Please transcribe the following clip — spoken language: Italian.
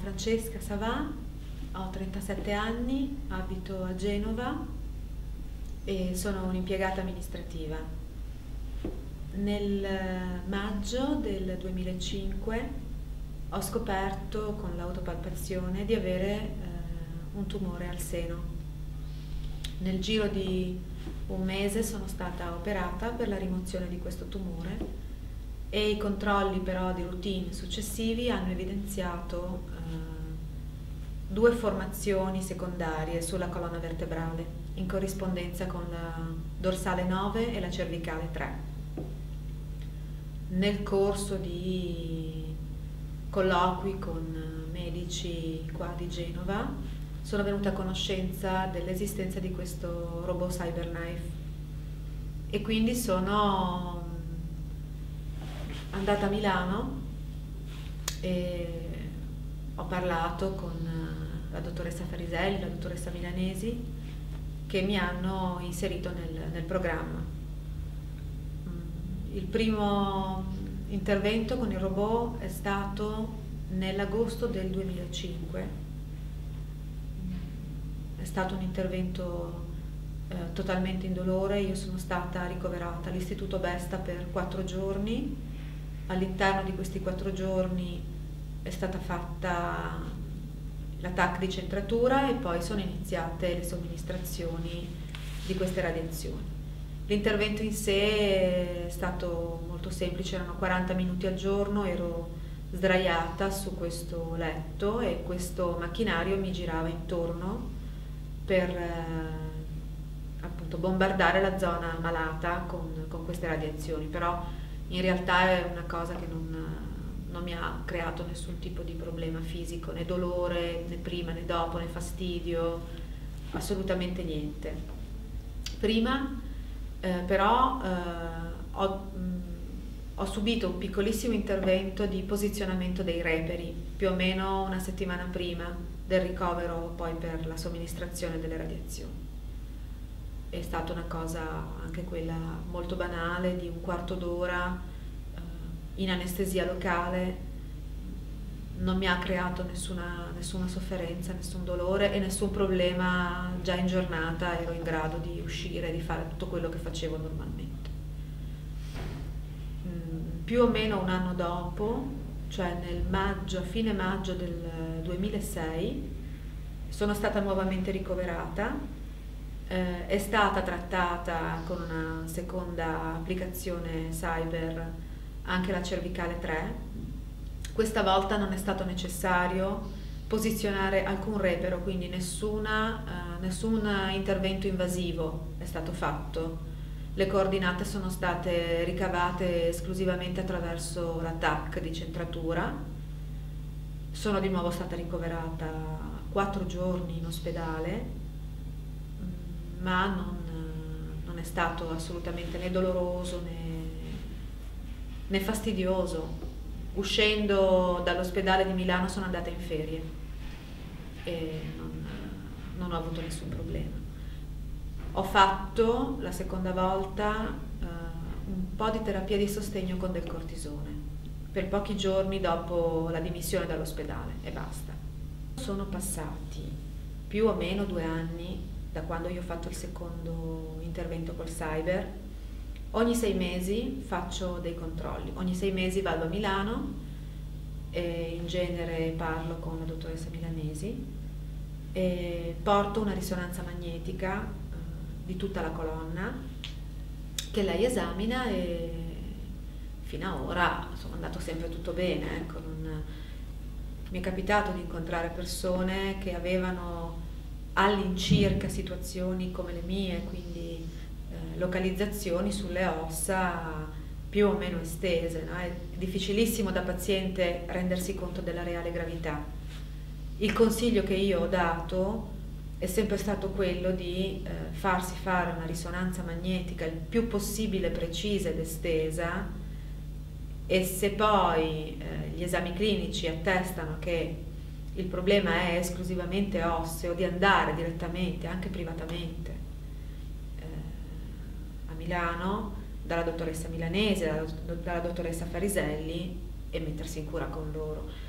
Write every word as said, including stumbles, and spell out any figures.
Francesca Savà, ho trentasette anni, abito a Genova e sono un'impiegata amministrativa. Nel maggio del duemilacinque ho scoperto con l'autopalpazione di avere eh, un tumore al seno. Nel giro di un mese sono stata operata per la rimozione di questo tumore e i controlli però di routine successivi hanno evidenziato eh, due formazioni secondarie sulla colonna vertebrale in corrispondenza con la dorsale nove e la cervicale tre. Nel corso di colloqui con medici qua di Genova sono venuta a conoscenza dell'esistenza di questo robot CyberKnife e quindi sono andata a Milano e ho parlato con la dottoressa Fariselli, la dottoressa Milanesi, che mi hanno inserito nel, nel programma. Il primo intervento con il robot è stato nell'agosto del duemilacinque. È stato un intervento eh, totalmente indolore. Io sono stata ricoverata all'Istituto Besta per quattro giorni. All'interno di questi quattro giorni è stata fatta la T A C di centratura e poi sono iniziate le somministrazioni di queste radiazioni. L'intervento in sé è stato molto semplice, erano quaranta minuti al giorno, ero sdraiata su questo letto e questo macchinario mi girava intorno per eh, appunto bombardare la zona malata con, con queste radiazioni, però in realtà è una cosa che non, non mi ha creato nessun tipo di problema fisico, né dolore, né prima né dopo, né fastidio, assolutamente niente. Prima eh, però eh, ho, mh, ho subito un piccolissimo intervento di posizionamento dei reperi, più o meno una settimana prima del ricovero poi per la somministrazione delle radiazioni. È stata una cosa anche quella molto banale, di un quarto d'ora eh, in anestesia locale, non mi ha creato nessuna, nessuna sofferenza, nessun dolore e nessun problema. Già in giornata ero in grado di uscire, di fare tutto quello che facevo normalmente. Mm, più o meno un anno dopo, cioè nel maggio, a fine maggio del duemilasei, sono stata nuovamente ricoverata. Eh, è stata trattata con una seconda applicazione cyber anche la cervicale tre. Questa volta non è stato necessario posizionare alcun repero, quindi nessuna, eh, nessun intervento invasivo è stato fatto. Le coordinate sono state ricavate esclusivamente attraverso la T A C di centratura. Sono di nuovo stata ricoverata quattro giorni in ospedale, ma non, non è stato assolutamente né doloroso né, né fastidioso. Uscendo dall'ospedale di Milano sono andata in ferie e non, non ho avuto nessun problema. Ho fatto la seconda volta eh, un po' di terapia di sostegno con del cortisone per pochi giorni dopo la dimissione dall'ospedale e basta. Sono passati più o meno due anni da quando io ho fatto il secondo intervento col cyber. Ogni sei mesi faccio dei controlli, ogni sei mesi vado a Milano e in genere parlo con la dottoressa Milanesi e porto una risonanza magnetica eh, di tutta la colonna che lei esamina e fino ad ora sono andato sempre tutto bene. Ecco, non, mi è capitato di incontrare persone che avevano all'incirca situazioni come le mie, quindi eh, localizzazioni sulle ossa più o meno estese, no? È difficilissimo da paziente rendersi conto della reale gravità. Il consiglio che io ho dato è sempre stato quello di eh, farsi fare una risonanza magnetica il più possibile precisa ed estesa, e se poi eh, gli esami clinici attestano che il problema è esclusivamente osseo, di andare direttamente, anche privatamente, eh, a Milano, dalla dottoressa Milanese, dalla, dalla dottoressa Fariselli, e mettersi in cura con loro.